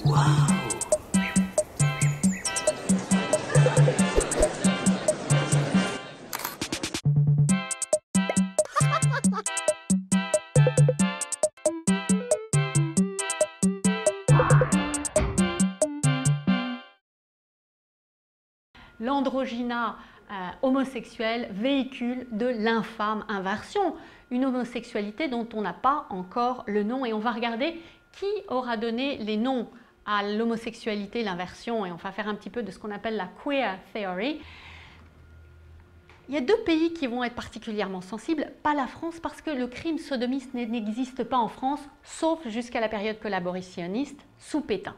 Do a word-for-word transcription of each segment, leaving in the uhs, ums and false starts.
L'androgyna euh, homosexuel véhicule de l'infâme inversion, une homosexualité dont on n'a pas encore le nom, et on va regarder qui aura donné les noms à l'homosexualité, l'inversion, et on va faire un petit peu de ce qu'on appelle la queer theory. Il y a deux pays qui vont être particulièrement sensibles, pas la France, parce que le crime sodomiste n'existe pas en France, sauf jusqu'à la période collaborationniste, sous Pétain.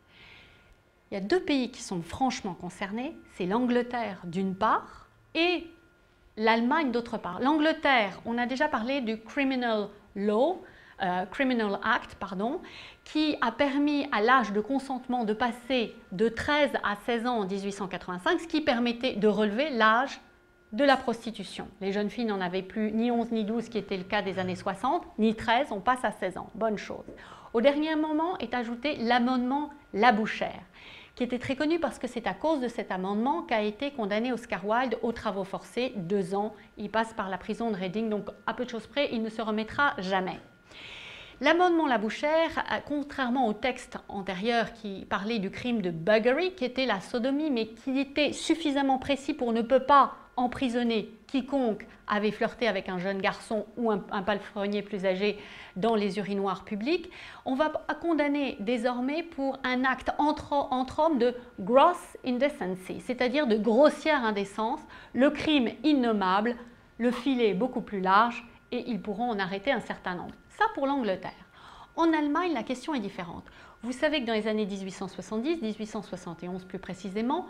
Il y a deux pays qui sont franchement concernés, c'est l'Angleterre d'une part et l'Allemagne d'autre part. L'Angleterre, on a déjà parlé du Criminal Law, euh, Criminal Act, pardon, qui a permis à l'âge de consentement de passer de treize à seize ans en mille huit cent quatre-vingt-cinq, ce qui permettait de relever l'âge de la prostitution. Les jeunes filles n'en avaient plus ni onze ni douze, qui était le cas des années soixante, ni treize, on passe à seize ans, bonne chose. Au dernier moment est ajouté l'amendement Labouchere, qui était très connu parce que c'est à cause de cet amendement qu'a été condamné Oscar Wilde aux travaux forcés, deux ans. Il passe par la prison de Reading, donc à peu de choses près, il ne se remettra jamais. L'amendement Labouchere, contrairement au texte antérieur qui parlait du crime de buggery, qui était la sodomie, mais qui était suffisamment précis pour ne peut pas emprisonner quiconque avait flirté avec un jeune garçon ou un, un palefrenier plus âgé dans les urinoirs publics, on va condamner désormais pour un acte entre, entre hommes de gross indecency, c'est-à-dire de grossière indécence, le crime innommable, le filet beaucoup plus large et ils pourront en arrêter un certain nombre. Ça pour l'Angleterre. En Allemagne, la question est différente. Vous savez que dans les années mille huit cent soixante-dix, mille huit cent soixante et onze plus précisément,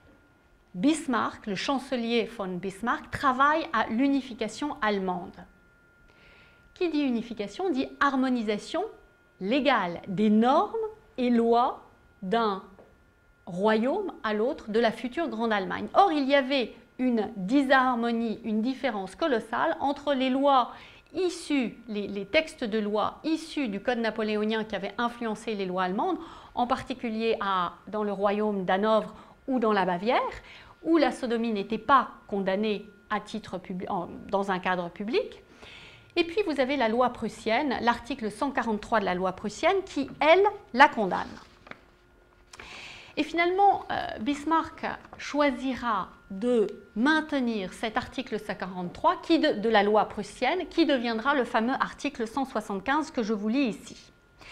Bismarck, le chancelier von Bismarck, travaille à l'unification allemande. Qui dit unification dit harmonisation légale des normes et lois d'un royaume à l'autre de la future Grande Allemagne. Or, il y avait une disharmonie, une différence colossale entre les lois issues, les, les textes de loi issus du Code napoléonien qui avaient influencé les lois allemandes, en particulier à, dans le royaume d'Hanovre ou dans la Bavière, où la sodomie n'était pas condamnée à titre public, dans un cadre public. Et puis vous avez la loi prussienne, l'article cent quarante-trois de la loi prussienne qui, elle, la condamne. Et finalement, euh, Bismarck choisira de maintenir cet article cent quarante-trois qui de, de la loi prussienne qui deviendra le fameux article cent soixante-quinze que je vous lis ici.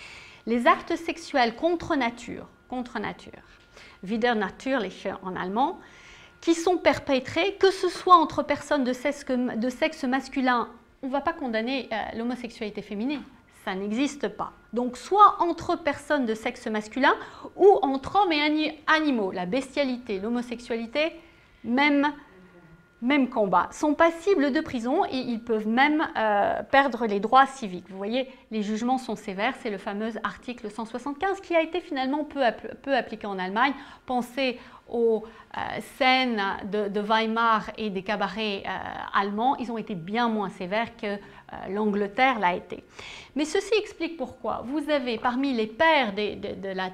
Les actes sexuels contre nature, contre nature, widernatürliche en allemand, qui sont perpétrés, que ce soit entre personnes de sexe, de sexe masculin, on ne va pas condamner euh, l'homosexualité féminine, ça n'existe pas. Donc soit entre personnes de sexe masculin ou entre hommes et animaux, la bestialité, l'homosexualité, même, même combat, sont passibles de prison et ils peuvent même euh, perdre les droits civiques. Vous voyez, les jugements sont sévères, c'est le fameux article cent soixante-quinze qui a été finalement peu, peu appliqué en Allemagne. Pensez aux euh, scènes de, de Weimar et des cabarets euh, allemands, ils ont été bien moins sévères que euh, l'Angleterre l'a été. Mais ceci explique pourquoi. Vous avez parmi les pères de, de, de la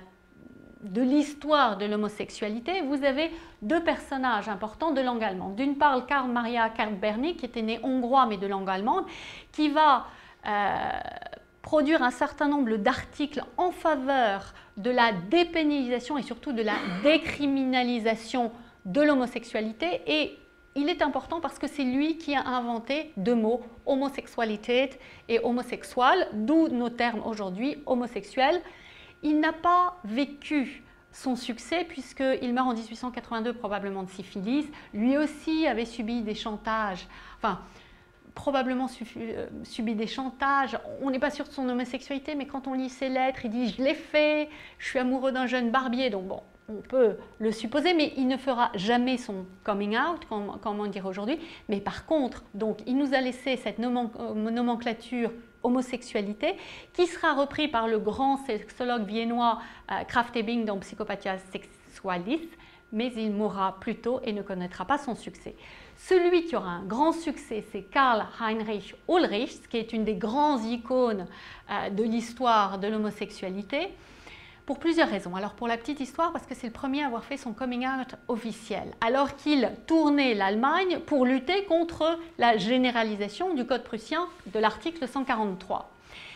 de l'histoire de l'homosexualité, vous avez deux personnages importants de langue allemande. D'une part, Karl Maria Kertberny, qui était né hongrois mais de langue allemande, qui va euh, produire un certain nombre d'articles en faveur de la dépénalisation et surtout de la décriminalisation de l'homosexualité. Et il est important parce que c'est lui qui a inventé deux mots, homosexualité et homosexuel, d'où nos termes aujourd'hui, homosexuel. Il n'a pas vécu son succès puisqu'il meurt en mille huit cent quatre-vingt-deux probablement de syphilis. Lui aussi avait subi des chantages, enfin probablement subi des chantages. On n'est pas sûr de son homosexualité, mais quand on lit ses lettres, il dit « je l'ai fait, je suis amoureux d'un jeune barbier ». Donc bon, on peut le supposer, mais il ne fera jamais son coming out, comme, comme on dirait aujourd'hui. Mais par contre, donc, il nous a laissé cette nomenclature homosexualité, qui sera repris par le grand sexologue viennois euh, Krafft-Ebing dans Psychopathia Sexualis, mais il mourra plus tôt et ne connaîtra pas son succès. Celui qui aura un grand succès, c'est Karl Heinrich Ulrich, qui est une des grandes icônes euh, de l'histoire de l'homosexualité. pour plusieurs raisons. Alors pour la petite histoire, parce que c'est le premier à avoir fait son coming out officiel, alors qu'il tournait l'Allemagne pour lutter contre la généralisation du Code prussien de l'article cent quarante-trois.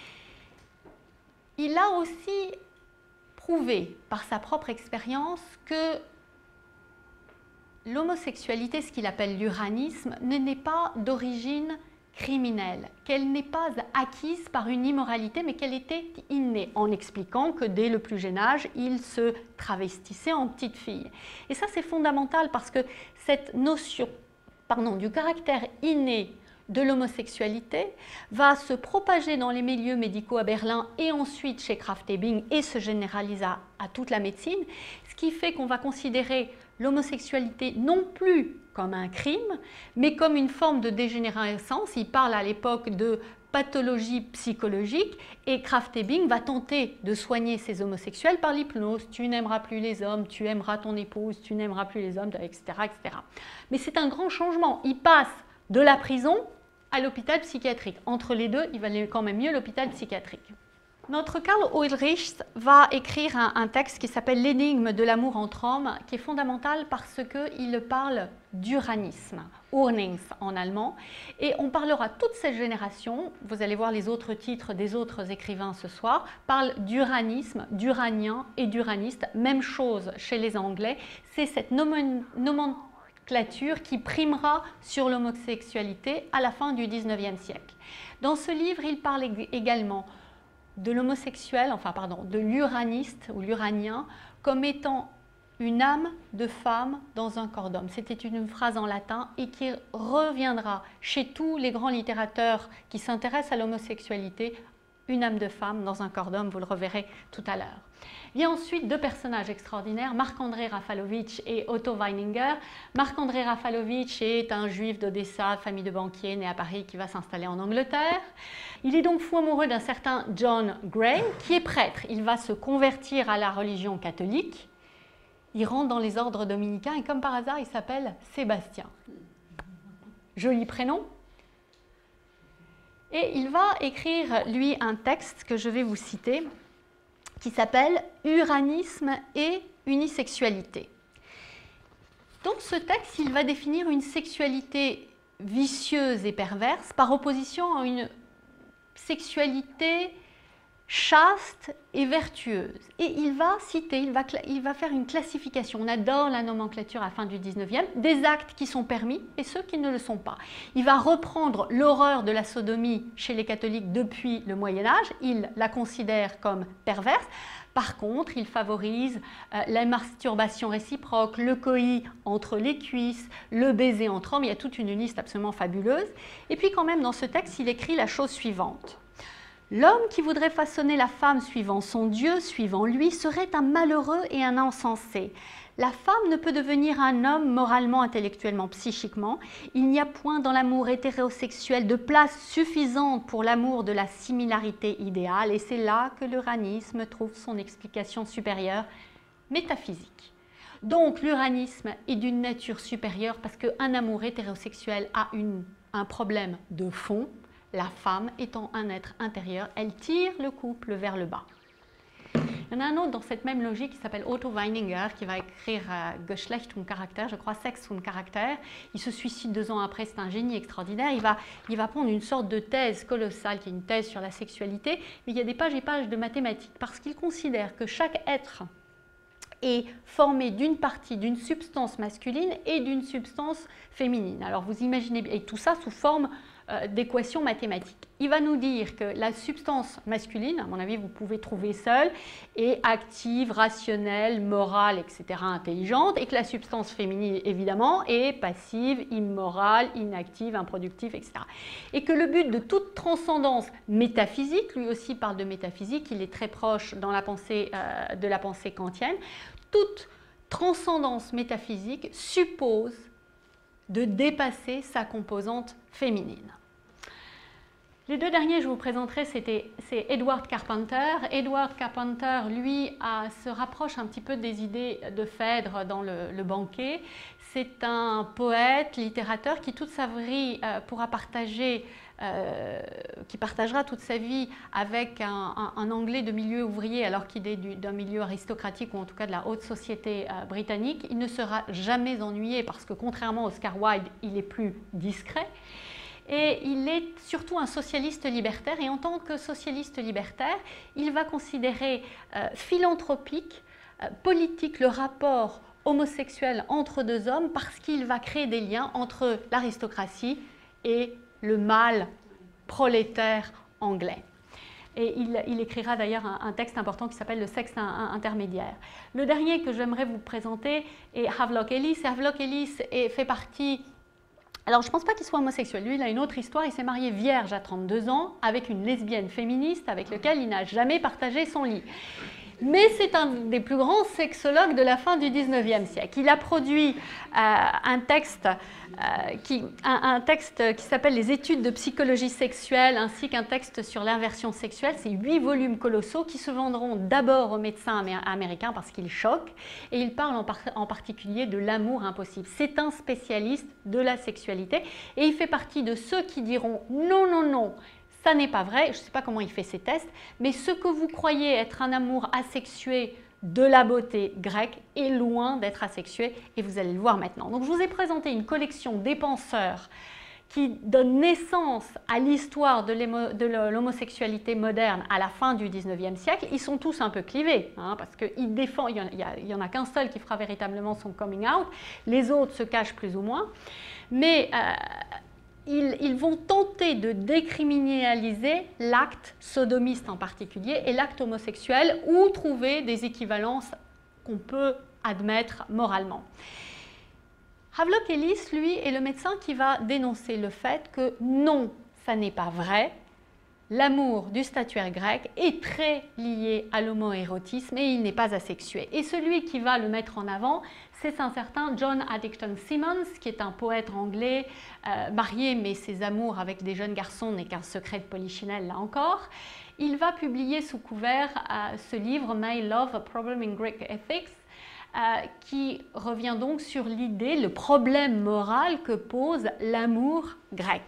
Il a aussi prouvé par sa propre expérience que l'homosexualité, ce qu'il appelle l'uranisme, n'est pas d'origine criminelle, qu'elle n'est pas acquise par une immoralité, mais qu'elle était innée, en expliquant que dès le plus jeune âge, il se travestissait en petite fille. Et ça, c'est fondamental parce que cette notion, pardon, du caractère inné de l'homosexualité va se propager dans les milieux médicaux à Berlin et ensuite chez Krafft-Ebing et se généraliser à, à toute la médecine, ce qui fait qu'on va considérer l'homosexualité non plus comme un crime, mais comme une forme de dégénérescence. Il parle à l'époque de pathologie psychologique et Krafft-Ebing va tenter de soigner ces homosexuels par l'hypnose. Tu n'aimeras plus les hommes, tu aimeras ton épouse, tu n'aimeras plus les hommes, et cetera, et cetera. Mais c'est un grand changement. Il passe de la prison à l'hôpital psychiatrique. Entre les deux, il valait quand même mieux l'hôpital psychiatrique. Notre Karl Ulrichs va écrire un, un texte qui s'appelle « L'énigme de l'amour entre hommes » qui est fondamental parce qu'il parle d'uranisme, Urnings en allemand, et on parlera toute cette génération, vous allez voir les autres titres des autres écrivains ce soir, parle d'uranisme, d'uranien et d'uraniste, même chose chez les Anglais, c'est cette nomenclature qui primera sur l'homosexualité à la fin du dix-neuvième siècle. Dans ce livre, il parle également de l'homosexuel, enfin pardon, de l'uraniste ou l'uranien comme étant une âme de femme dans un corps d'homme. C'était une phrase en latin et qui reviendra chez tous les grands littérateurs qui s'intéressent à l'homosexualité, une âme de femme dans un corps d'homme, vous le reverrez tout à l'heure. Il y a ensuite deux personnages extraordinaires, Marc-André Raffalovitch et Otto Weininger. Marc-André Raffalovitch est un juif d'Odessa, famille de banquiers, né à Paris, qui va s'installer en Angleterre. Il est donc fou amoureux d'un certain John Gray, qui est prêtre. Il va se convertir à la religion catholique. Il rentre dans les ordres dominicains et comme par hasard, il s'appelle Sébastien. Joli prénom. Et il va écrire, lui, un texte que je vais vous citer, qui s'appelle « Uranisme et unisexualité ». Dans ce texte, il va définir une sexualité vicieuse et perverse par opposition à une sexualité chaste et vertueuse. Et il va citer, il va, il va faire une classification, on adore la nomenclature à la fin du dix-neuvième, des actes qui sont permis et ceux qui ne le sont pas. Il va reprendre l'horreur de la sodomie chez les catholiques depuis le Moyen-Âge, il la considère comme perverse. Par contre, il favorise euh, la masturbation réciproque, le coït entre les cuisses, le baiser entre hommes, il y a toute une liste absolument fabuleuse. Et puis quand même dans ce texte, il écrit la chose suivante. L'homme qui voudrait façonner la femme suivant son Dieu, suivant lui, serait un malheureux et un insensé. La femme ne peut devenir un homme moralement, intellectuellement, psychiquement. Il n'y a point dans l'amour hétérosexuel de place suffisante pour l'amour de la similarité idéale et c'est là que l'uranisme trouve son explication supérieure métaphysique. Donc l'uranisme est d'une nature supérieure parce qu'un amour hétérosexuel a une, un problème de fond. La femme étant un être intérieur, elle tire le couple vers le bas. Il y en a un autre dans cette même logique qui s'appelle Otto Weininger, qui va écrire euh, Geschlecht und Charakter, je crois, Sexe und Charakter. Il se suicide deux ans après, c'est un génie extraordinaire. Il va, il va prendre une sorte de thèse colossale, qui est une thèse sur la sexualité, mais il y a des pages et pages de mathématiques, parce qu'il considère que chaque être est formé d'une partie d'une substance masculine et d'une substance féminine. Alors vous imaginez, et tout ça sous forme euh, d'équations mathématiques. Il va nous dire que la substance masculine, à mon avis vous pouvez trouver seule, est active, rationnelle, morale, et cetera, intelligente, et que la substance féminine évidemment est passive, immorale, inactive, improductive, et cetera. Et que le but de toute transcendance métaphysique, lui aussi parle de métaphysique, il est très proche dans la pensée, euh, de la pensée kantienne, toute transcendance métaphysique suppose de dépasser sa composante féminine. Les deux derniers, je vous présenterai, c'est Edward Carpenter. Edward Carpenter, lui, a, se rapproche un petit peu des idées de Phèdre dans le, le banquet. C'est un poète, littérateur qui toute sa vie euh, pourra partager, euh, qui partagera toute sa vie avec un, un, un Anglais de milieu ouvrier alors qu'il est d'un milieu aristocratique ou en tout cas de la haute société euh, britannique. Il ne sera jamais ennuyé parce que contrairement à Oscar Wilde, il est plus discret. Et il est surtout un socialiste libertaire, et en tant que socialiste libertaire, il va considérer euh, philanthropique, euh, politique le rapport homosexuel entre deux hommes parce qu'il va créer des liens entre l'aristocratie et le mâle prolétaire anglais. Et il, il écrira d'ailleurs un, un texte important qui s'appelle le sexe intermédiaire. Le dernier que j'aimerais vous présenter est Havelock Ellis. Havelock Ellis est, fait partie... Alors, je ne pense pas qu'il soit homosexuel. Lui, il a une autre histoire. Il s'est marié vierge à trente-deux ans avec une lesbienne féministe avec laquelle il n'a jamais partagé son lit. Mais c'est un des plus grands sexologues de la fin du dix-neuvième siècle. Il a produit euh, un texte euh, qui, un, un texte qui s'appelle Les études de psychologie sexuelle, ainsi qu'un texte sur l'inversion sexuelle. C'est huit volumes colossaux qui se vendront d'abord aux médecins amé américains parce qu'ils choquent. Et il parle en, par en particulier de l'amour impossible. C'est un spécialiste de la sexualité et il fait partie de ceux qui diront non, non, non. Ça n'est pas vrai, je ne sais pas comment il fait ses tests, mais ce que vous croyez être un amour asexué de la beauté grecque est loin d'être asexué, et vous allez le voir maintenant. Donc je vous ai présenté une collection des penseurs qui donne naissance à l'histoire de l'homosexualité moderne à la fin du dix-neuvième siècle. Ils sont tous un peu clivés, hein, parce qu'il défend, il n'y en a, a qu'un seul qui fera véritablement son coming out, les autres se cachent plus ou moins, mais... Euh, Ils, ils vont tenter de décriminaliser l'acte sodomiste en particulier et l'acte homosexuel ou trouver des équivalences qu'on peut admettre moralement. Havelock Ellis, lui, est le médecin qui va dénoncer le fait que non, ça n'est pas vrai. L'amour du statuaire grec est très lié à l'homoérotisme et il n'est pas asexué. Et celui qui va le mettre en avant, c'est un certain John Addington Symonds, qui est un poète anglais, euh, marié, mais ses amours avec des jeunes garçons n'est qu'un secret de polichinelle, là encore. Il va publier sous couvert euh, ce livre, My Love, A Problem in Greek Ethics, euh, qui revient donc sur l'idée, le problème moral que pose l'amour grec.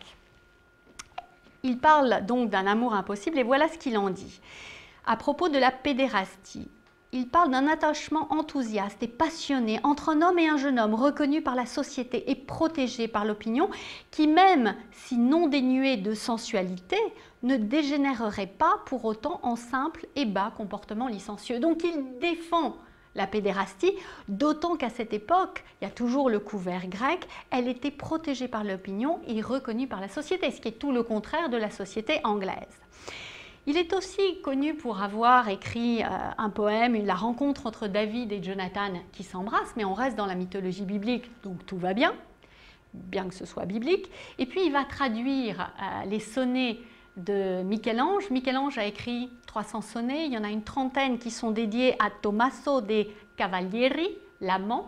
Il parle donc d'un amour impossible et voilà ce qu'il en dit. À propos de la pédérastie, il parle d'un attachement enthousiaste et passionné entre un homme et un jeune homme reconnu par la société et protégé par l'opinion qui, même si non dénué de sensualité, ne dégénérerait pas pour autant en simple et bas comportement licencieux. Donc il défend la pédérastie, d'autant qu'à cette époque, il y a toujours le couvert grec, elle était protégée par l'opinion et reconnue par la société, ce qui est tout le contraire de la société anglaise. Il est aussi connu pour avoir écrit euh, un poème, La rencontre entre David et Jonathan qui s'embrassent, mais on reste dans la mythologie biblique, donc tout va bien, bien que ce soit biblique. Et puis il va traduire euh, les sonnets de Michel-Ange. Michel-Ange a écrit trois cents sonnets, il y en a une trentaine qui sont dédiés à Tommaso de Cavalieri, l'amant.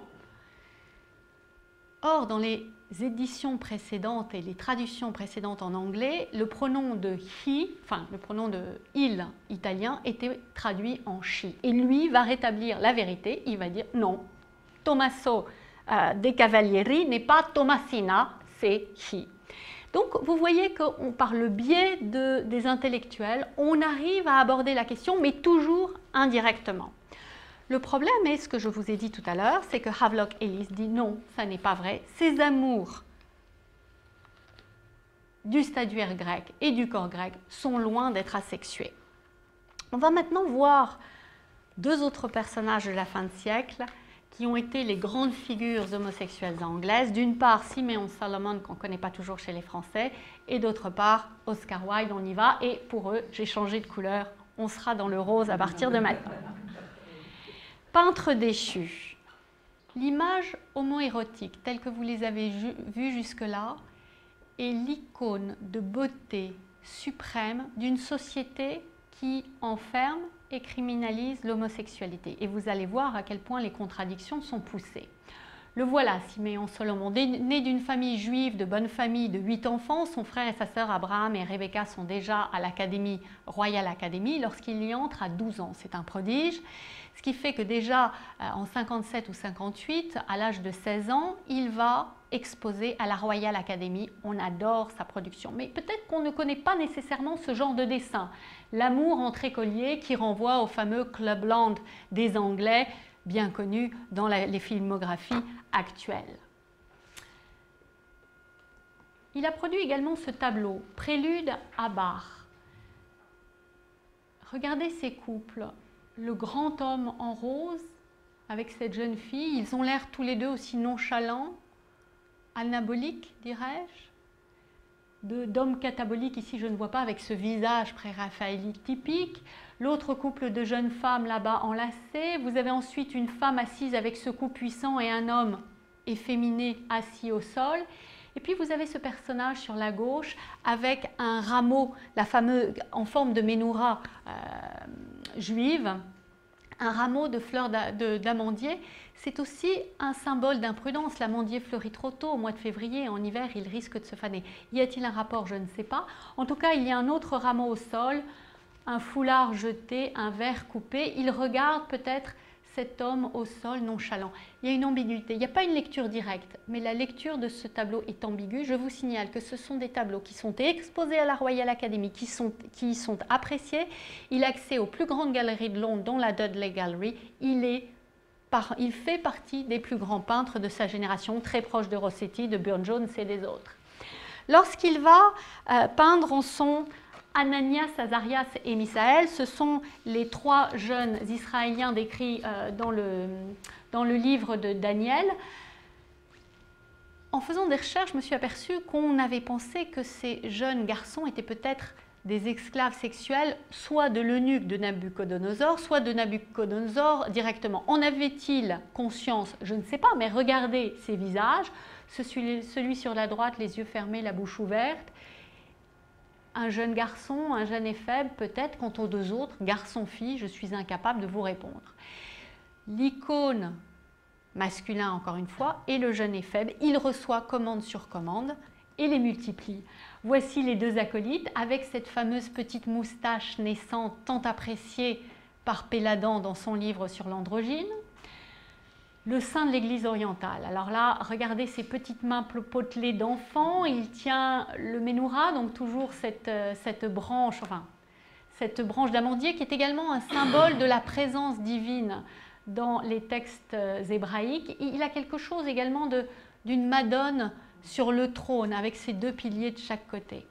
Or, dans les éditions précédentes et les traductions précédentes en anglais, le pronom de he, enfin le pronom de il italien, était traduit en she. Et lui va rétablir la vérité, il va dire non, Tommaso euh, de Cavalieri n'est pas Thomasina, c'est he. Donc vous voyez que par le biais de, des intellectuels, on arrive à aborder la question, mais toujours indirectement. Le problème est, ce que je vous ai dit tout à l'heure, c'est que Havelock Ellis dit non, ça n'est pas vrai. Ces amours du statuaire grec et du corps grec sont loin d'être asexués. On va maintenant voir deux autres personnages de la fin de siècle qui ont été les grandes figures homosexuelles anglaises. D'une part, Simeon Solomon, qu'on ne connaît pas toujours chez les Français, et d'autre part, Oscar Wilde, on y va. Et pour eux, j'ai changé de couleur, on sera dans le rose à partir de maintenant. Peintre déchu. L'image homoérotique, telle que vous les avez vues jusque-là, est l'icône de beauté suprême d'une société qui enferme et criminalise l'homosexualité. Et vous allez voir à quel point les contradictions sont poussées. Le voilà, Siméon Solomon, né d'une famille juive, de bonne famille, de huit enfants. Son frère et sa sœur Abraham et Rebecca sont déjà à l'Académie, Royal Academy, lorsqu'il y entre à douze ans. C'est un prodige. Ce qui fait que déjà en cinquante-sept ou cinquante-huit, à l'âge de seize ans, il va exposer à la Royal Academy. On adore sa production. Mais peut-être qu'on ne connaît pas nécessairement ce genre de dessin. L'amour entre écoliers qui renvoie au fameux Clubland des Anglais, bien connu dans la, les filmographies actuelles. Il a produit également ce tableau, Prélude à Bach. Regardez ces couples. Le grand homme en rose avec cette jeune fille, ils ont l'air tous les deux aussi nonchalants, anaboliques, dirais-je. D'hommes cataboliques, ici je ne vois pas, avec ce visage pré-raphaélite typique. L'autre couple de jeunes femmes là-bas enlacées. Vous avez ensuite une femme assise avec ce cou puissant et un homme efféminé assis au sol. Et puis vous avez ce personnage sur la gauche avec un rameau, la fameuse, en forme de menorah euh, juive, un rameau de fleurs d'amandier. C'est aussi un symbole d'imprudence. L'amandier fleurit trop tôt au mois de février. En hiver, il risque de se faner. Y a-t-il un rapport? Je ne sais pas. En tout cas, il y a un autre rameau au sol, un foulard jeté, un verre coupé. Il regarde peut-être cet homme au sol nonchalant. Il y a une ambiguïté. Il n'y a pas une lecture directe, mais la lecture de ce tableau est ambiguë. Je vous signale que ce sont des tableaux qui sont exposés à la Royal Academy, qui sont, qui sont appréciés. Il a accès aux plus grandes galeries de Londres, dont la Dudley Gallery. Il, est par, il fait partie des plus grands peintres de sa génération, très proche de Rossetti, de Burne-Jones et des autres. Lorsqu'il va euh, peindre en son Ananias, Azarias et Misaël, ce sont les trois jeunes Israéliens décrits euh, dans, le, dans le livre de Daniel. En faisant des recherches, je me suis aperçue qu'on avait pensé que ces jeunes garçons étaient peut-être des esclaves sexuels, soit de l'eunuque de Nabuchodonosor, soit de Nabuchodonosor directement. En avait-il conscience? Je ne sais pas, mais regardez ces visages, celui, celui sur la droite, les yeux fermés, la bouche ouverte. Un jeune garçon, un jeune éphèbe, peut-être, quant aux deux autres, garçon-fille, je suis incapable de vous répondre. L'icône masculin, encore une fois, et le jeune éphèbe, il reçoit commande sur commande et les multiplie. Voici les deux acolytes avec cette fameuse petite moustache naissante tant appréciée par Péladan dans son livre sur l'androgyne. Le sein de l'Église orientale. Alors là, regardez ces petites mains potelées d'enfant. Il tient le menorah, donc toujours cette, cette branche, enfin, cette branche d'amandier qui est également un symbole de la présence divine dans les textes hébraïques. Il a quelque chose également d'une Madone sur le trône avec ses deux piliers de chaque côté.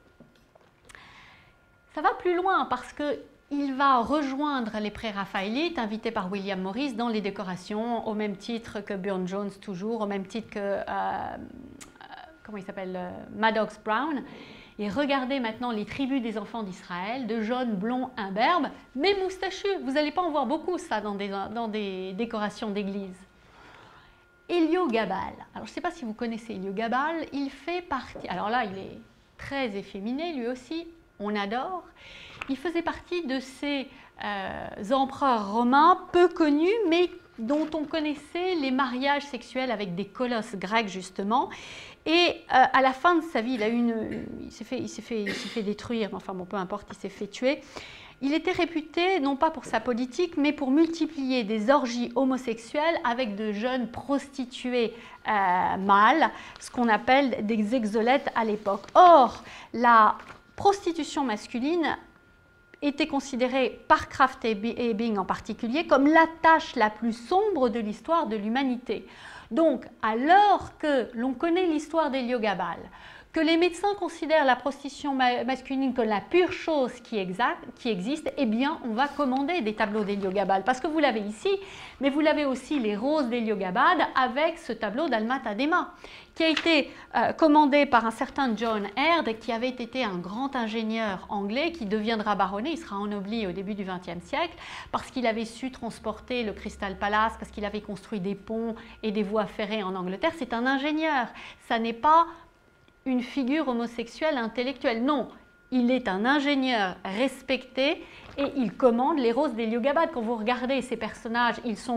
Ça va plus loin parce que il va rejoindre les pré-raphaélites invités par William Morris dans les décorations, au même titre que Burne-Jones toujours, au même titre que euh, euh, comment il s'appelle, euh, Maddox Brown. Et regardez maintenant les tribus des enfants d'Israël, de jeunes blonds imberbes, mais moustachus. Vous n'allez pas en voir beaucoup ça dans des, dans des décorations d'église. Héliogabal. Alors je ne sais pas si vous connaissez Héliogabal, il fait partie, alors là il est très efféminé lui aussi, on adore. Il faisait partie de ces euh, empereurs romains peu connus, mais dont on connaissait les mariages sexuels avec des colosses grecs, justement. Et euh, à la fin de sa vie, il a une, il s'est fait, il s'est fait, il s'est fait détruire, mais enfin bon, peu importe, il s'est fait tuer. Il était réputé, non pas pour sa politique, mais pour multiplier des orgies homosexuelles avec de jeunes prostituées euh, mâles, ce qu'on appelle des exolètes à l'époque. Or, la prostitution masculine était considérée par Krafft et Ebing en particulier comme la tâche la plus sombre de l'histoire de l'humanité. Donc, alors que l'on connaît l'histoire d'Héliogabal, que les médecins considèrent la prostitution masculine comme la pure chose qui, exact, qui existe, eh bien, on va commander des tableaux d'Héliogabal. Parce que vous l'avez ici, mais vous l'avez aussi les roses d'Héliogabal avec ce tableau d'Alma Tadema, qui a été euh, commandé par un certain John Heard, qui avait été un grand ingénieur anglais, qui deviendra baronnet, il sera ennobli au début du vingtième siècle, parce qu'il avait su transporter le Crystal Palace, parce qu'il avait construit des ponts et des voies ferrées en Angleterre. C'est un ingénieur, ça n'est pas une figure homosexuelle intellectuelle. Non, il est un ingénieur respecté et il commande les roses d'Héliogabal. Quand vous regardez ces personnages, ils sont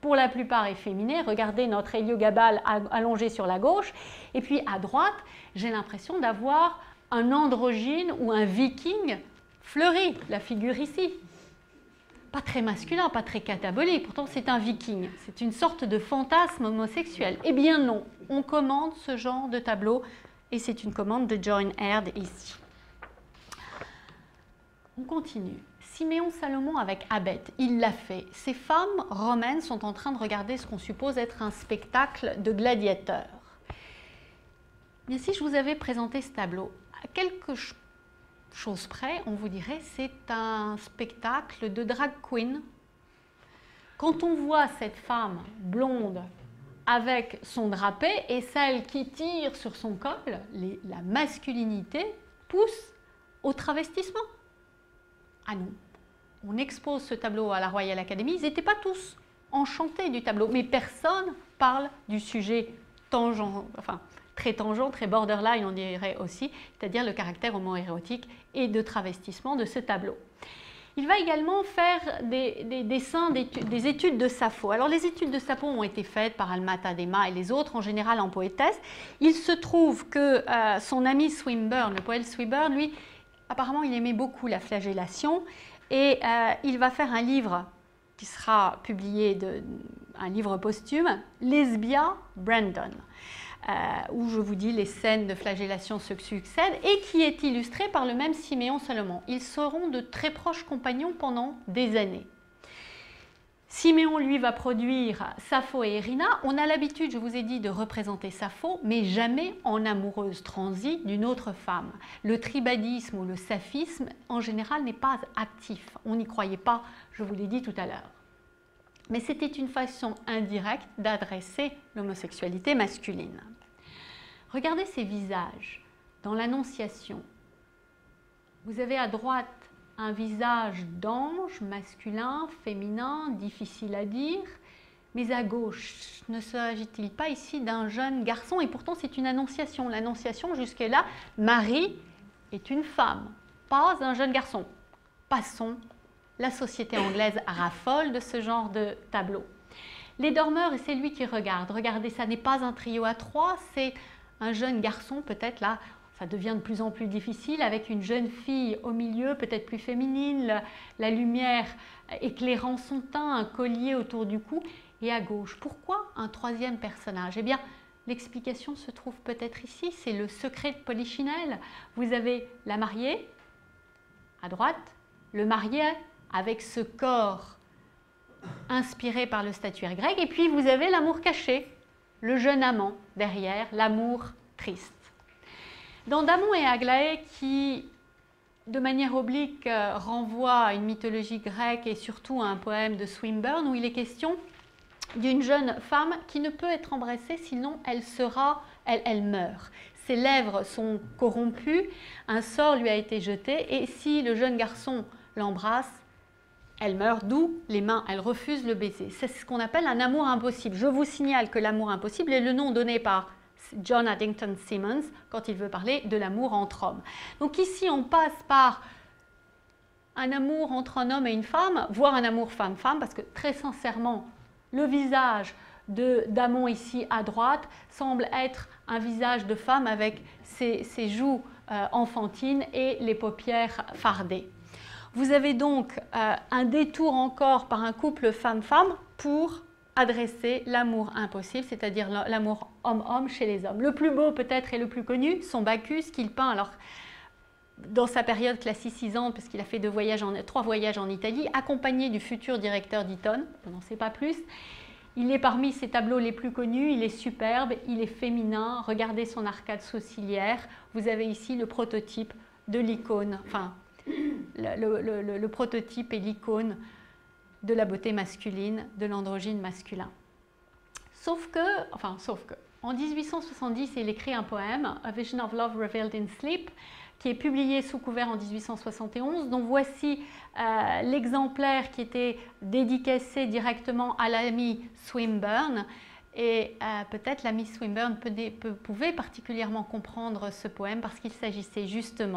pour la plupart efféminé. Regardez notre Héliogabale allongé sur la gauche. Et puis à droite, j'ai l'impression d'avoir un androgyne ou un viking fleuri, la figure ici. Pas très masculin, pas très catabolique, pourtant c'est un viking. C'est une sorte de fantasme homosexuel. Eh bien non, on commande ce genre de tableau et c'est une commande de John Heard ici. On continue. Siméon Salomon avec Abet, il l'a fait. Ces femmes romaines sont en train de regarder ce qu'on suppose être un spectacle de gladiateurs. Mais si je vous avais présenté ce tableau, à quelque chose près, on vous dirait c'est un spectacle de drag queen. Quand on voit cette femme blonde avec son drapé et celle qui tire sur son col, les, la masculinité pousse au travestissement. Ah non, on expose ce tableau à la Royal Academy, ils n'étaient pas tous enchantés du tableau, mais personne parle du sujet tangent, enfin très tangent, très borderline on dirait aussi, c'est-à-dire le caractère homoérotique et de travestissement de ce tableau. Il va également faire des, des dessins, des, des études de Sappho. Alors les études de Sappho ont été faites par Alma Tadema et les autres, en général en poétesse. Il se trouve que euh, son ami Swinburne, le poète Swinburne, lui, apparemment, il aimait beaucoup la flagellation et euh, il va faire un livre qui sera publié, de, un livre posthume, Lesbia Brandon, euh, où je vous dis les scènes de flagellation se succèdent et qui est illustré par le même Siméon Salomon. Ils seront de très proches compagnons pendant des années. Siméon, lui, va produire Sappho et Érina. On a l'habitude, je vous ai dit, de représenter Sappho, mais jamais en amoureuse transie d'une autre femme. Le tribadisme ou le saphisme, en général, n'est pas actif. On n'y croyait pas, je vous l'ai dit tout à l'heure. Mais c'était une façon indirecte d'adresser l'homosexualité masculine. Regardez ces visages dans l'Annonciation. Vous avez à droite un visage d'ange masculin, féminin, difficile à dire, mais à gauche, ne s'agit-il pas ici d'un jeune garçon? Et pourtant c'est une annonciation. L'annonciation jusque-là, Marie est une femme, pas un jeune garçon. Passons, la société anglaise raffole de ce genre de tableau. Les dormeurs, et c'est lui qui regarde. Regardez, ça n'est pas un trio à trois, c'est un jeune garçon peut-être là. Ça devient de plus en plus difficile avec une jeune fille au milieu, peut-être plus féminine, la, la lumière éclairant son teint, un collier autour du cou, et à gauche. Pourquoi un troisième personnage? Eh bien, l'explication se trouve peut-être ici, c'est le secret de Polichinelle. Vous avez la mariée, à droite, le marié avec ce corps inspiré par le statuaire grec, et puis vous avez l'amour caché, le jeune amant derrière, l'amour triste. Dans Damon et Aglaé, qui de manière oblique renvoie à une mythologie grecque et surtout à un poème de Swinburne où il est question d'une jeune femme qui ne peut être embrassée sinon elle sera, elle, elle meurt. Ses lèvres sont corrompues, un sort lui a été jeté et si le jeune garçon l'embrasse, elle meurt, d'où les mains, elle refuse le baiser. C'est ce qu'on appelle un amour impossible. Je vous signale que l'amour impossible est le nom donné par John Addington Symonds quand il veut parler de l'amour entre hommes. Donc ici, on passe par un amour entre un homme et une femme, voire un amour femme-femme, parce que très sincèrement, le visage de Damon ici à droite semble être un visage de femme avec ses, ses joues euh, enfantines et les paupières fardées. Vous avez donc euh, un détour encore par un couple femme-femme pour adresser l'amour impossible, c'est-à-dire l'amour homme-homme chez les hommes. Le plus beau peut-être et le plus connu, son Bacchus qu'il peint alors dans sa période classicisante, parce qu'il a fait deux voyages en, trois voyages en Italie, accompagné du futur directeur d'Eton, on n'en sait pas plus. Il est parmi ses tableaux les plus connus, il est superbe, il est féminin, regardez son arcade sourcilière, vous avez ici le prototype de l'icône, enfin le, le, le, le prototype et l'icône de la beauté masculine, de l'androgyne masculin. Sauf que, enfin sauf que, en mille huit cent soixante-dix, il écrit un poème, A Vision of Love Revealed in Sleep, qui est publié sous couvert en mille huit cent soixante et onze, dont voici euh, l'exemplaire qui était dédicacé directement à l'ami Swinburne. Et euh, peut-être l'ami Swinburne peut, peut, pouvait particulièrement comprendre ce poème parce qu'il s'agissait justement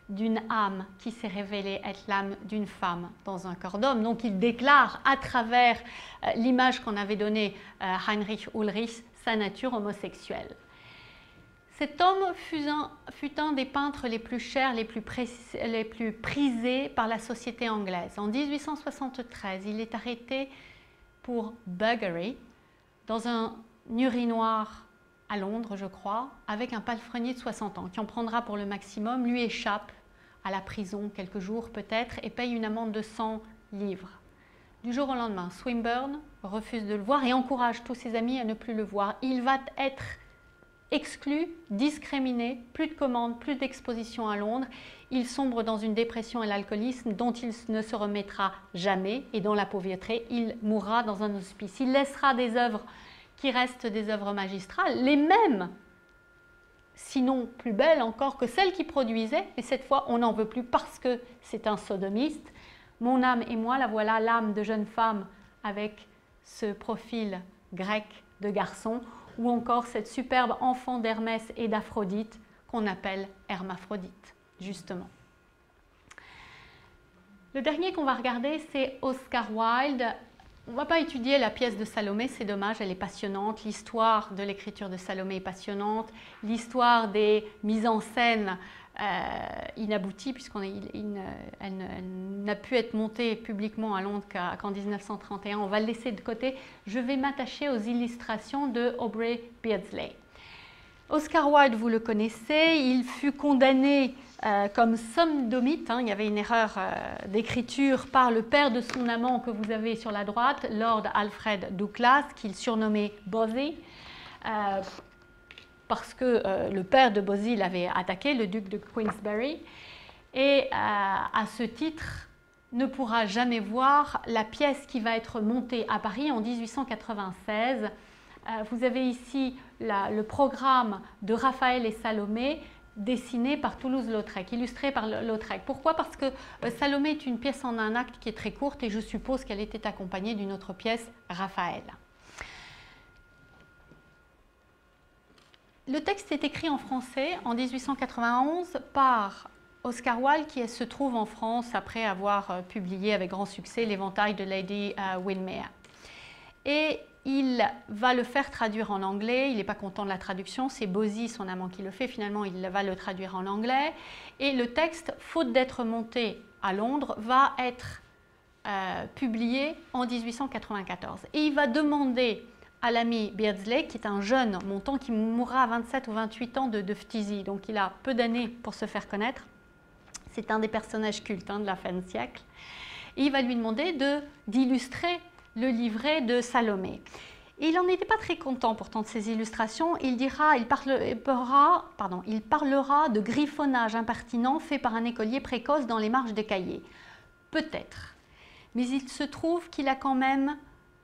d'une âme qui s'est révélée être l'âme d'une femme dans un corps d'homme. Donc il déclare à travers euh, l'image qu'on avait donnée euh, Heinrich Ulrich sa nature homosexuelle. Cet homme fut un, fut un des peintres les plus chers, les plus, les plus prisés par la société anglaise. En mille huit cent soixante-treize, il est arrêté pour buggery dans un urinoir à Londres, je crois, avec un palefrenier de soixante ans qui en prendra pour le maximum, lui échappe à la prison quelques jours peut-être et paye une amende de cent livres. Du jour au lendemain, Swinburne refuse de le voir et encourage tous ses amis à ne plus le voir. Il va être exclu, discriminé, plus de commandes, plus d'expositions à Londres. Il sombre dans une dépression et l'alcoolisme dont il ne se remettra jamais et dans la pauvreté, il mourra dans un hospice. Il laissera des œuvres qui restent des œuvres magistrales, les mêmes, sinon plus belles encore que celles qu'il produisait, mais cette fois on n'en veut plus parce que c'est un sodomiste. Mon âme et moi, la voilà, l'âme de jeune femme avec ce profil grec de garçon, ou encore cette superbe enfant d'Hermès et d'Aphrodite qu'on appelle Hermaphrodite, justement. Le dernier qu'on va regarder, c'est Oscar Wilde. On ne va pas étudier la pièce de Salomé, c'est dommage, elle est passionnante. L'histoire de l'écriture de Salomé est passionnante. L'histoire des mises en scène euh, inabouties, puisqu'elle n'a pu être montée publiquement à Londres qu'en mille neuf cent trente et un. On va le laisser de côté. Je vais m'attacher aux illustrations de Aubrey Beardsley. Oscar Wilde, vous le connaissez, il fut condamné euh, comme sodomite, hein, il y avait une erreur euh, d'écriture par le père de son amant que vous avez sur la droite, Lord Alfred Douglas, qu'il surnommait Bosie, euh, parce que euh, le père de Bosie l'avait attaqué, le duc de Queensberry, et euh, à ce titre ne pourra jamais voir la pièce qui va être montée à Paris en mille huit cent quatre-vingt-seize. Euh, vous avez ici la, le programme de Raphaël et Salomé dessiné par Toulouse-Lautrec, illustré par Lautrec. Pourquoi? Parce que euh, Salomé est une pièce en un acte qui est très courte et je suppose qu'elle était accompagnée d'une autre pièce, Raphaël. Le texte est écrit en français en mille huit cent quatre-vingt-onze par Oscar Wilde qui se trouve en France après avoir euh, publié avec grand succès L'éventail de Lady euh, Windermere. Et il va le faire traduire en anglais, il n'est pas content de la traduction, c'est Bosie, son amant, qui le fait, finalement il va le traduire en anglais. Et le texte, faute d'être monté à Londres, va être euh, publié en mille huit cent quatre-vingt-quatorze. Et il va demander à l'ami Beardsley, qui est un jeune montant, qui mourra à vingt-sept ou vingt-huit ans de, de phtisie, donc il a peu d'années pour se faire connaître. C'est un des personnages cultes hein, de la fin de siècle. Et il va lui demander d'illustrer le livret de Salomé. Et il n'en était pas très content pourtant de ces illustrations. Il dira, il parlera, pardon, il parlera de griffonnage impertinent fait par un écolier précoce dans les marges des cahiers. Peut-être. Mais il se trouve qu'il a quand même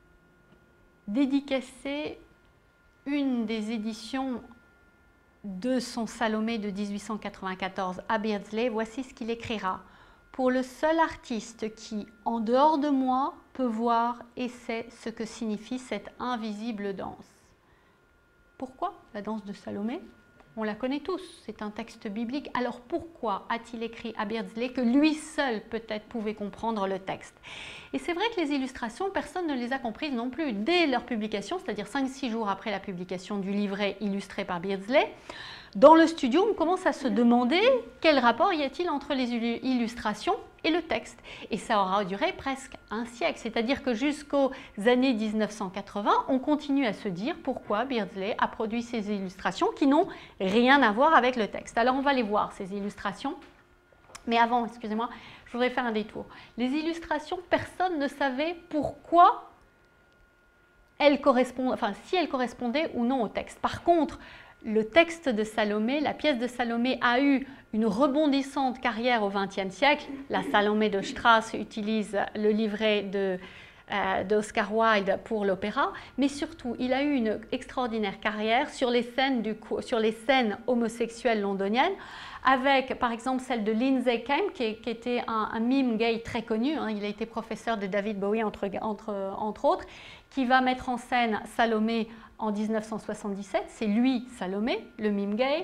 dédicacé une des éditions de son Salomé de mille huit cent quatre-vingt-quatorze à Beardsley. Voici ce qu'il écrira. Pour le seul artiste qui, en dehors de moi, peut voir et sait ce que signifie cette invisible danse. Pourquoi la danse de Salomé? On la connaît tous, c'est un texte biblique. Alors pourquoi a-t-il écrit à Beardsley que lui seul peut-être pouvait comprendre le texte? Et c'est vrai que les illustrations, personne ne les a comprises non plus dès leur publication, c'est-à-dire cinq six jours après la publication du livret illustré par Beardsley. Dans le studio, on commence à se demander quel rapport y a-t-il entre les illustrations et le texte. Et ça aura duré presque un siècle, c'est-à-dire que jusqu'aux années mille neuf cent quatre-vingts, on continue à se dire pourquoi Beardsley a produit ces illustrations qui n'ont rien à voir avec le texte. Alors on va les voir, ces illustrations. Mais avant, excusez-moi, je voudrais faire un détour. Les illustrations, personne ne savait pourquoi elles correspondaient, enfin si elles correspondaient ou non au texte. Par contre, le texte de Salomé, la pièce de Salomé a eu une rebondissante carrière au vingtième siècle. La Salomé de Strauss utilise le livret de, euh, d'Oscar Wilde pour l'opéra, mais surtout, il a eu une extraordinaire carrière sur les scènes, du, sur les scènes homosexuelles londoniennes, avec par exemple celle de Lindsay Kemp, qui, qui était un, un mime gay très connu, hein, il a été professeur de David Bowie entre, entre, entre autres, qui va mettre en scène Salomé en mille neuf cent soixante-dix-sept, c'est lui Salomé, le mime gay.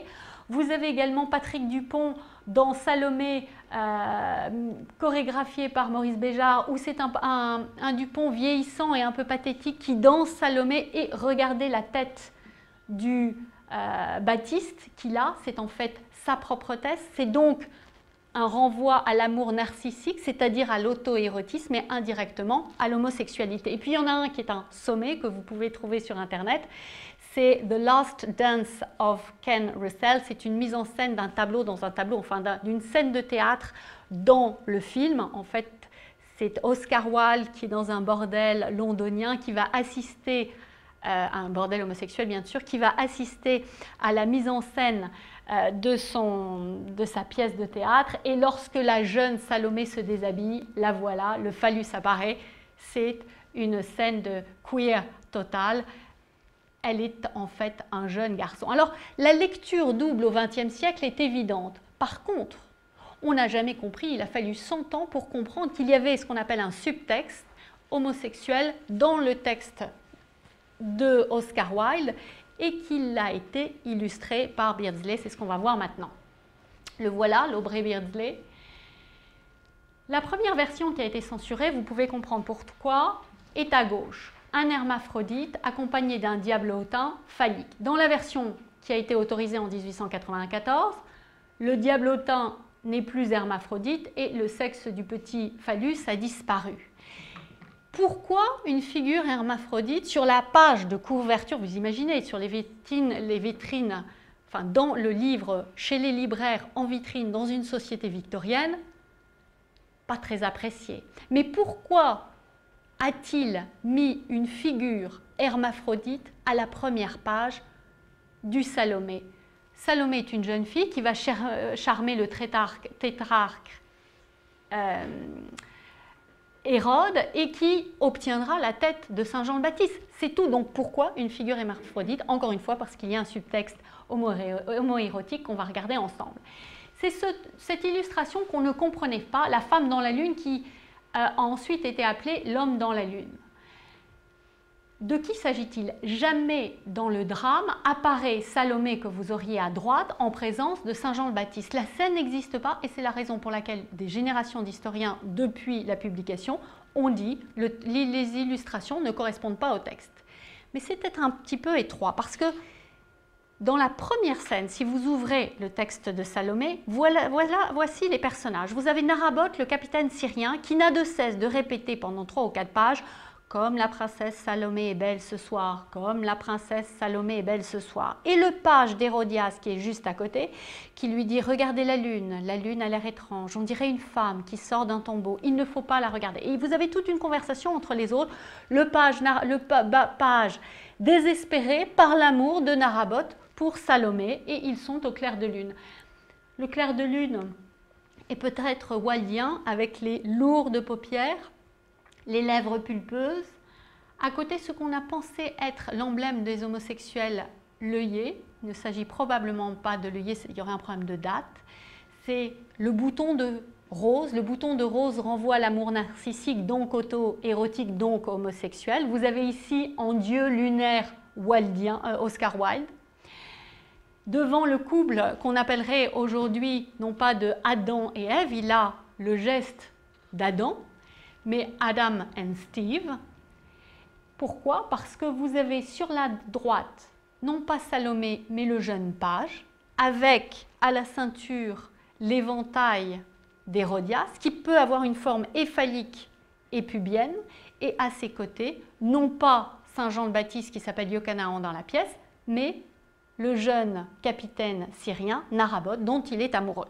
Vous avez également Patrick Dupont dans Salomé, euh, chorégraphié par Maurice Béjart, où c'est un, un, un Dupont vieillissant et un peu pathétique qui danse Salomé, et regardez la tête du euh, Baptiste qu'il a, c'est en fait sa propre tête, c'est donc un renvoi à l'amour narcissique, c'est-à-dire à, l'auto-érotisme et indirectement à l'homosexualité. Et puis il y en a un qui est un sommet que vous pouvez trouver sur internet, c'est The Last Dance of Ken Russell. C'est une mise en scène d'un tableau dans un tableau, enfin d'une scène de théâtre dans le film. En fait, c'est Oscar Wilde qui est dans un bordel londonien, qui va assister euh, à un bordel homosexuel bien sûr, qui va assister à la mise en scène euh, de, son, de sa pièce de théâtre. Et lorsque la jeune Salomé se déshabille, la voilà, le phallus apparaît. C'est une scène de queer totale. Elle est en fait un jeune garçon. Alors, la lecture double au vingtième siècle est évidente. Par contre, on n'a jamais compris, il a fallu cent ans pour comprendre qu'il y avait ce qu'on appelle un subtexte homosexuel dans le texte de Oscar Wilde et qu'il a été illustré par Beardsley. C'est ce qu'on va voir maintenant. Le voilà, l'Aubrey Beardsley. La première version qui a été censurée, vous pouvez comprendre pourquoi, est à gauche. Un hermaphrodite accompagné d'un diablotin phallique. Dans la version qui a été autorisée en mille huit cent quatre-vingt-quatorze, le diablotin n'est plus hermaphrodite et le sexe du petit phallus a disparu. Pourquoi une figure hermaphrodite sur la page de couverture, vous imaginez, sur les vitrines, les vitrines, enfin dans le livre, chez les libraires, en vitrine, dans une société victorienne, pas très apprécié. Mais pourquoi a-t-il mis une figure hermaphrodite à la première page du Salomé? Salomé est une jeune fille qui va charmer le tétrarque, tétrarque euh, Hérode et qui obtiendra la tête de Saint Jean le Baptiste. C'est tout. Donc pourquoi une figure hermaphrodite? Encore une fois, parce qu'il y a un subtexte homoérotique qu'on va regarder ensemble. C'est ce, cette illustration qu'on ne comprenait pas, la femme dans la lune qui a ensuite été appelé l'homme dans la lune. De qui s'agit-il? Jamais dans le drame apparaît Salomé que vous auriez à droite en présence de Saint Jean le Baptiste. La scène n'existe pas et c'est la raison pour laquelle des générations d'historiens depuis la publication ont dit que le, les illustrations ne correspondent pas au texte. Mais c'est peut-être un petit peu étroit parce que dans la première scène, si vous ouvrez le texte de Salomé, voilà, voilà, voici les personnages. Vous avez Narabot, le capitaine syrien, qui n'a de cesse de répéter pendant trois ou quatre pages « Comme la princesse Salomé est belle ce soir, comme la princesse Salomé est belle ce soir ». Et le page d'Hérodias qui est juste à côté, qui lui dit « Regardez la lune, la lune a l'air étrange, on dirait une femme qui sort d'un tombeau, il ne faut pas la regarder ». Et vous avez toute une conversation entre les autres, le page, le page désespéré par l'amour de Narabot pour Salomé, et ils sont au clair de lune. Le clair de lune est peut-être wildien avec les lourdes paupières, les lèvres pulpeuses. À côté, ce qu'on a pensé être l'emblème des homosexuels, l'œillet, il ne s'agit probablement pas de l'œillet, il y aurait un problème de date, c'est le bouton de rose. Le bouton de rose renvoie à l'amour narcissique, donc auto-érotique, donc homosexuel. Vous avez ici en dieu lunaire wildien, euh, Oscar Wilde. Devant le couple qu'on appellerait aujourd'hui non pas de Adam et Ève, il a le geste d'Adam, mais Adam and Steve. Pourquoi? Parce que vous avez sur la droite, non pas Salomé, mais le jeune page, avec à la ceinture l'éventail d'Hérodias, qui peut avoir une forme éphallique et pubienne, et à ses côtés, non pas Saint Jean le Baptiste qui s'appelle Iocanaan dans la pièce, mais le jeune capitaine syrien, Narabot, dont il est amoureux.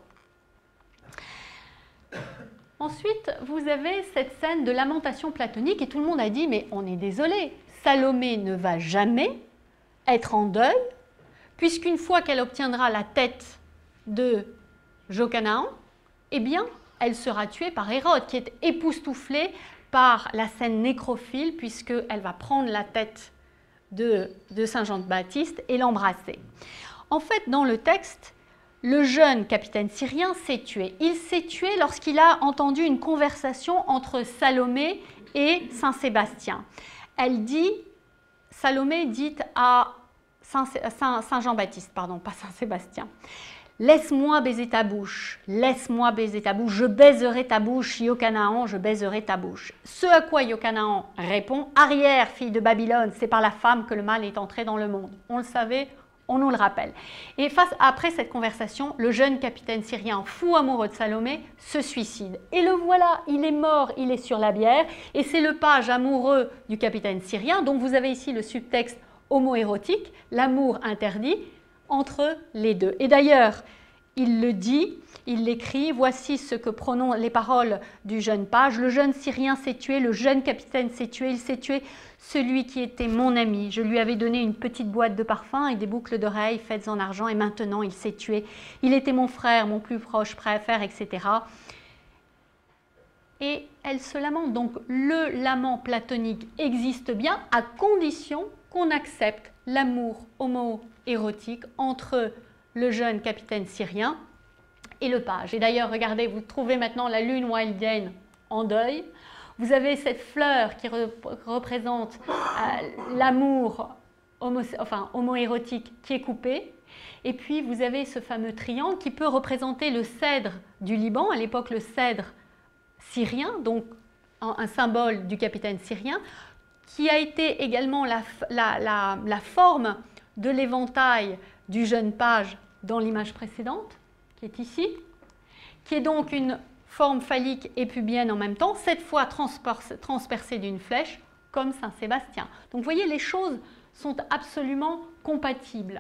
Ensuite, vous avez cette scène de lamentation platonique et tout le monde a dit « mais on est désolé, Salomé ne va jamais être en deuil puisqu'une fois qu'elle obtiendra la tête de Jocanaan, eh bien, elle sera tuée par Hérode qui est époustouflé par la scène nécrophile puisqu'elle va prendre la tête de, de Saint Jean de Baptiste et l'embrasser. » En fait, dans le texte, le jeune capitaine syrien s'est tué. Il s'est tué lorsqu'il a entendu une conversation entre Salomé et Saint Sébastien. Elle dit, Salomé dit à Saint Jean-Baptiste, pardon, pas Saint-Sébastien. Laisse-moi baiser ta bouche, laisse-moi baiser ta bouche, je baiserai ta bouche, Io-Canaan, je baiserai ta bouche. Ce à quoi Io-Canaan répond, arrière, fille de Babylone, c'est par la femme que le mal est entré dans le monde. On le savait, on nous le rappelle. Et face, après cette conversation, le jeune capitaine syrien, fou amoureux de Salomé, se suicide. Et le voilà, il est mort, il est sur la bière, et c'est le page amoureux du capitaine syrien, donc vous avez ici le subtexte homoérotique, l'amour interdit, entre les deux. Et d'ailleurs, il le dit, il l'écrit, voici ce que prononcent les paroles du jeune page. Le jeune Syrien s'est tué, le jeune capitaine s'est tué, il s'est tué celui qui était mon ami. Je lui avais donné une petite boîte de parfum et des boucles d'oreilles faites en argent et maintenant il s'est tué. Il était mon frère, mon plus proche frère, et cetera. Et elle se lamente. Donc le lament platonique existe bien à condition qu'on accepte l'amour homo-érotique entre le jeune capitaine syrien et le page. Et d'ailleurs, regardez, vous trouvez maintenant la lune wildienne en deuil. Vous avez cette fleur qui re représente euh, l'amour homo enfin, homo-érotique qui est coupé. Et puis, vous avez ce fameux triangle qui peut représenter le cèdre du Liban, à l'époque le cèdre syrien, donc un, un symbole du capitaine syrien, qui a été également la, la, la, la forme de l'éventail du jeune page dans l'image précédente, qui est ici, qui est donc une forme phallique et pubienne en même temps, cette fois transpercée d'une flèche, comme Saint-Sébastien. Donc vous voyez, les choses sont absolument compatibles.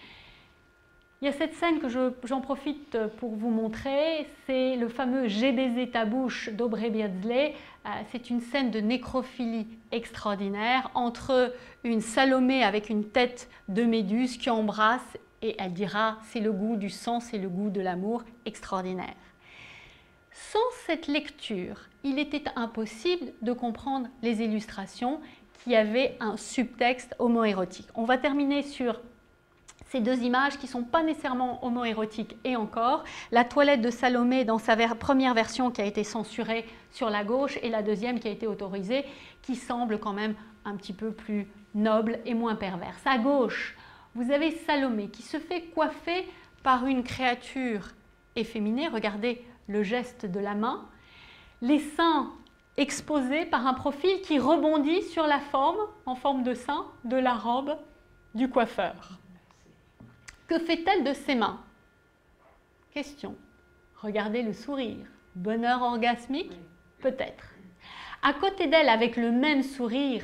Il y a cette scène que j'en profite pour vous montrer, c'est le fameux « J'ai baisé ta bouche » d'Aubrey Beardsley. Euh, c'est une scène de nécrophilie extraordinaire entre une Salomé avec une tête de Méduse qui embrasse et elle dira « c'est le goût du sang, c'est le goût de l'amour » extraordinaire. Sans cette lecture, il était impossible de comprendre les illustrations qui avaient un subtexte homoérotique. On va terminer sur ces deux images qui ne sont pas nécessairement homoérotiques et encore, la toilette de Salomé dans sa ver- première version qui a été censurée sur la gauche et la deuxième qui a été autorisée, qui semble quand même un petit peu plus noble et moins perverse. À gauche, vous avez Salomé qui se fait coiffer par une créature efféminée, regardez le geste de la main, les seins exposés par un profil qui rebondit sur la forme, en forme de sein, de la robe du coiffeur. Que fait-elle de ses mains? Question. Regardez le sourire. Bonheur orgasmique? Peut-être. À côté d'elle, avec le même sourire,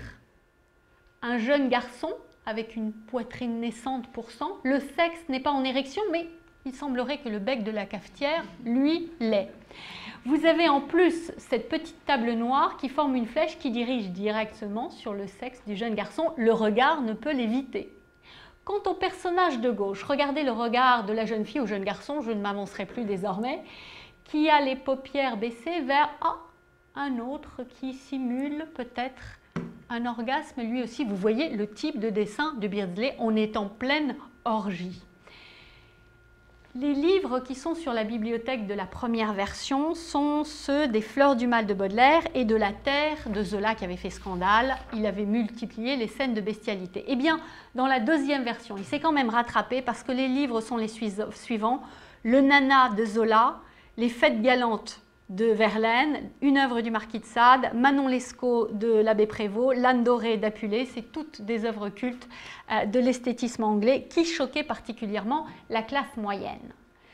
un jeune garçon avec une poitrine naissante pour cent. Le sexe n'est pas en érection, mais il semblerait que le bec de la cafetière, lui, l'est. Vous avez en plus cette petite table noire qui forme une flèche qui dirige directement sur le sexe du jeune garçon. Le regard ne peut l'éviter. Quant au personnage de gauche, regardez le regard de la jeune fille ou jeune garçon, je ne m'avancerai plus désormais, qui a les paupières baissées vers ah, un autre qui simule peut-être un orgasme lui aussi. Vous voyez le type de dessin de Beardsley, on est en pleine orgie. Les livres qui sont sur la bibliothèque de la première version sont ceux des Fleurs du mal de Baudelaire et de La Terre de Zola qui avait fait scandale. Il avait multiplié les scènes de bestialité. Eh bien, dans la deuxième version, il s'est quand même rattrapé parce que les livres sont les suivants. Le Nana de Zola, Les Fêtes galantes de Verlaine, Une œuvre du marquis de Sade, Manon Lescaut de l'abbé Prévost, L'âne doré d'Apulée, c'est toutes des œuvres cultes euh, de l'esthétisme anglais qui choquaient particulièrement la classe moyenne.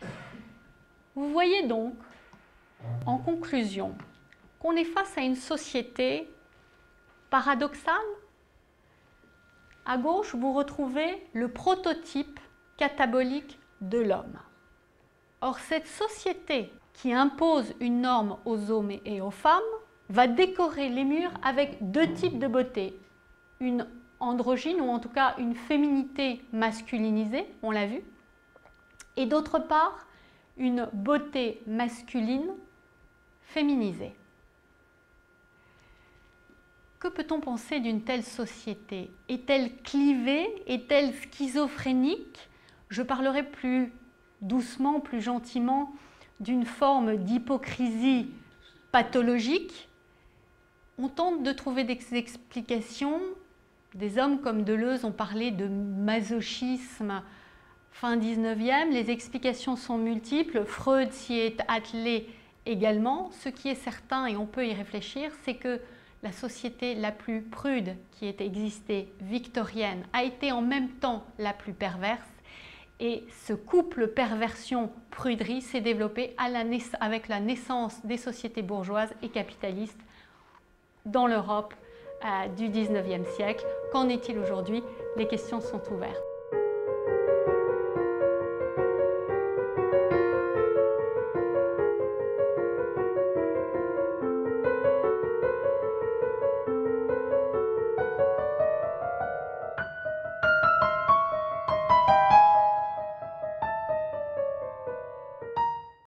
Vous voyez donc, en conclusion, qu'on est face à une société paradoxale. À gauche, vous retrouvez le prototype catabolique de l'homme. Or, cette société qui impose une norme aux hommes et aux femmes, va décorer les murs avec deux types de beauté. Une androgyne, ou en tout cas une féminité masculinisée, on l'a vu, et d'autre part, une beauté masculine féminisée. Que peut-on penser d'une telle société? Est-elle clivée? Est-elle schizophrénique? Je parlerai plus doucement, plus gentiment, d'une forme d'hypocrisie pathologique. On tente de trouver des explications Des hommes comme Deleuze ont parlé de masochisme fin dix-neuvième. Les explications sont multiples. Freud s'y est attelé également. Ce qui est certain, et on peut y réfléchir, c'est que la société la plus prude qui ait existé, victorienne, a été en même temps la plus perverse. Et ce couple perversion-pruderie s'est développé à la avec la naissance des sociétés bourgeoises et capitalistes dans l'Europe euh, du dix-neuvième siècle. Qu'en est-il aujourd'hui? Les questions sont ouvertes.